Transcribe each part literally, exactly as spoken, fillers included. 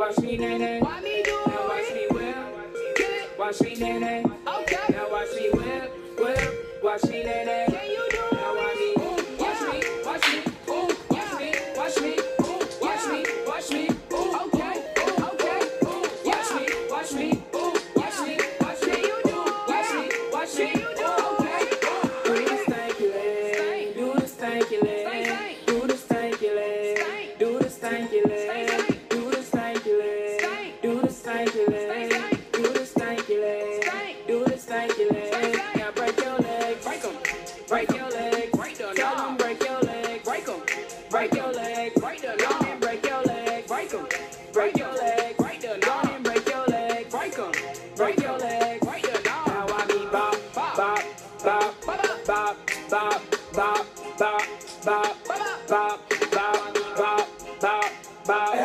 watch me nay nay. Why me do it? Now watch me whip. Watch me nay nay. Okay. Now watch me whip, whip. Watch me nay nay. Can you do Now watch me. it? Watch me, watch me, ooh, watch me, watch me, ooh, watch me, watch me, ooh, Okay. Okay. ooh, watch me, watch me, ooh, watch me, watch me, Can you do watch me, it? watch me, Can you do it? do the stanky leg, do the stanky leg, do the stanky leg, do the stanky leg, do the stanky leg, do the stanky leg, do the stanky leg, do the stanky leg. Now break your legs, break 'em, break your legs, break them, tell 'em break your legs, break 'em, break your legs, break them, down and break your legs, break 'em, break your legs, break them, down and break your legs, break 'em, break your legs, break them, down. Now I be bop, bop, bop, bop, bop, bop, bop, bop, bop, bop, bop, bop, bop, bop, bop, bop,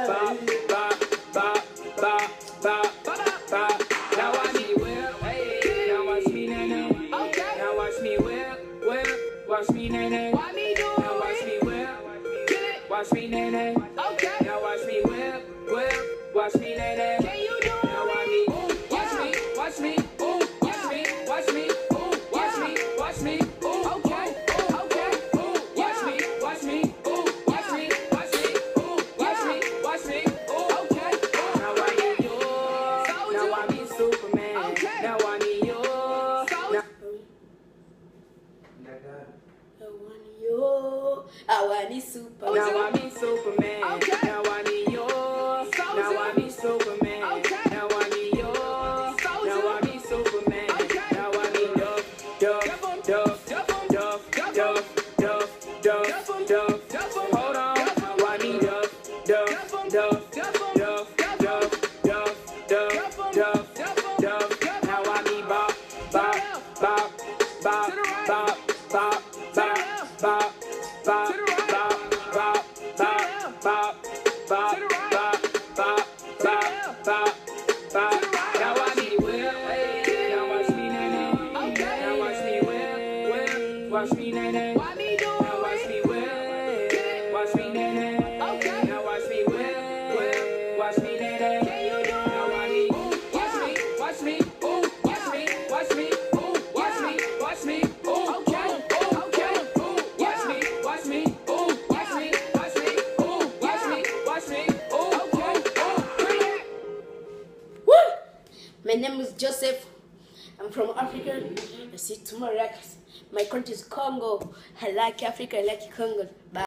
bop, bop, bop, bop. Now watch me whip, hey, now watch me nay nay. Okay. Now watch me whip, whip, watch me nay nay. Why me do Now watch me it? whip, watch me nay nay. Okay. Now watch me whip, whip, watch me nay nay. Can you do Now watch me, it? watch me, watch me, ooh, watch me, watch me, ooh, watch me, watch me, ooh, Okay. Okay. ooh, watch me, watch me, ooh, watch me, watch me, ooh, watch me, watch me, ooh. Okay. Now I need you. Now I be Superman. Okay. Now I need you. Now I want you. I want you super. Now I be Superman. Okay. Now I need you. Now I be Superman. Okay. Now I need you. Now I be Superman. Okay. Now I need Duff, Duff, Duff, Duff, Duff, Duff, Duff, Duff, Duff, Duff. Hold on. Now I need Duff, Duff, Duff, Duff, Duff, Duff, Duff, Duff, Duff. Now I need Bop, Bop, Bop, Bop, Bop, Bop, Bop, Bop, Bop, Bop, Bop, Bop, Bop, Bop, Bop, Bop, Bop, Bop, Bop. Now I need whip, now watch me nay nay. Now watch me whip, whip, watch me nay nay. Why me do Now watch it? me whip, watch me nay nay. Okay. Now watch me whip, whip, watch me nay nay. Can you do Now I need, watch me, watch me, ooh, watch me, watch me, ooh, watch me, watch me, ooh, Okay. Okay. ooh, watch me, watch me, ooh, watch me, watch me, ooh, watch me, watch me, ooh, Okay. Woo! My name is Joseph. I'm from Africa. I see tomorrow. My country is Congo. I like Africa. I like Congo. Bye.